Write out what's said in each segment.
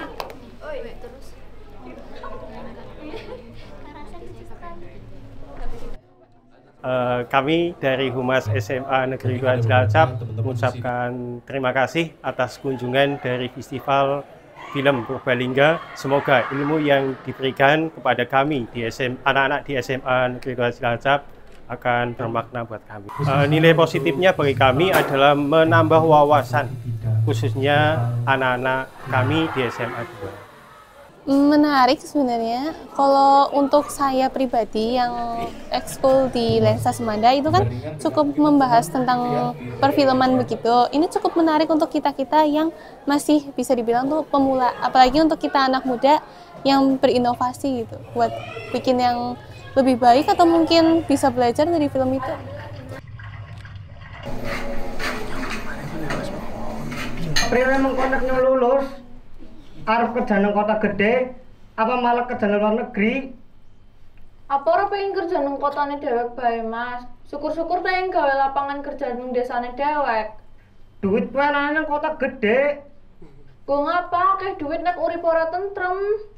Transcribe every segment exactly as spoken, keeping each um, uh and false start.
Oh iya terus. Uh, kami dari Humas S M A Negeri dua Cilacap mengucapkan terima kasih atas kunjungan dari Festival Film Purbalingga. Semoga ilmu yang diberikan kepada kami di S M anak-anak di S M A Negeri dua Cilacap akan bermakna buat kami. Uh, nilai positifnya bagi kami adalah menambah wawasan, khususnya anak-anak kami di S M A dua. Menarik sebenarnya. Kalau untuk saya pribadi yang ekskul di Lensa Semanda itu kan cukup membahas tentang perfilman begitu. Ini cukup menarik untuk kita-kita yang masih bisa dibilang tuh pemula, apalagi untuk kita anak muda yang berinovasi gitu, buat bikin yang lebih baik atau mungkin bisa belajar dari film itu. April emang kontaknya lulus, arep kerja nang kota gede, apa malah kerja nang luar negeri? Apa ora pengen kerja nang kotane dewek bae, Mas? Syukur-syukur pengen gawe lapangan kerja nang desane dewek. Duit kuwi nang kota gede. Go ngapa akeh duit nek urip ora tentrem?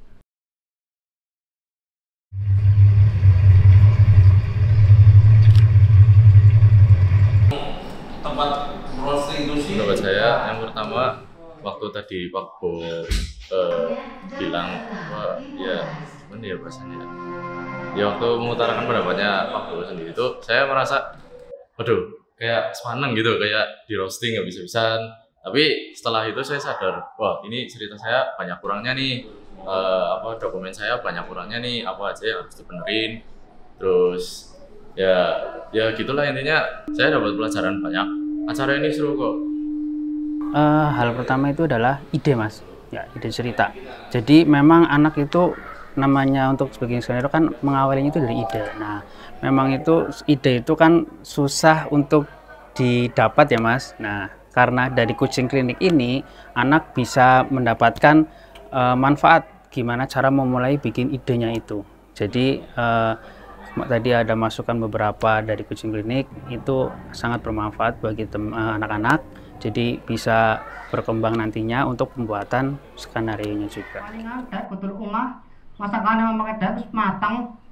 Tempat prostitusi menurut saya yang pertama waktu tadi Pak Bo uh, bilang wah ya gimana ya bahasanya ya waktu mengutarakan pendapatnya Pak Bo sendiri itu saya merasa waduh kayak semaneng gitu, kayak di roasting nggak bisa-bisaan. Tapi setelah itu saya sadar wah ini cerita saya banyak kurangnya nih, uh, apa dokumen saya banyak kurangnya nih, apa aja yang harus dibenerin. Terus ya ya gitulah intinya, saya dapat pelajaran banyak. Acara ini seru kok. Uh, hal pertama itu adalah ide, Mas. Ya, ide cerita. Jadi memang anak itu namanya untuk sebagai skenario kan mengawalinya itu dari ide. Nah, memang itu ide itu kan susah untuk didapat ya, Mas. Nah, karena dari coaching klinik ini anak bisa mendapatkan uh, manfaat gimana cara memulai bikin idenya itu. Jadi uh, tadi ada masukan beberapa dari coaching klinik itu sangat bermanfaat bagi anak-anak, jadi bisa berkembang nantinya untuk pembuatan skenario nya juga. Paling ada betul rumah masakannya memakai terus matang.